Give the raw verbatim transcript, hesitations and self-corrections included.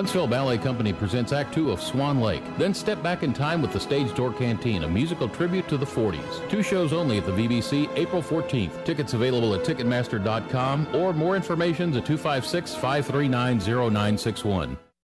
Huntsville Ballet Company presents Act Two of Swan Lake. Then step back in time with the Stage Door Canteen, a musical tribute to the forties. Two shows only at the V B C, April fourteenth. Tickets available at Ticketmaster dot com or more information at two five six, five three nine, zero nine six one.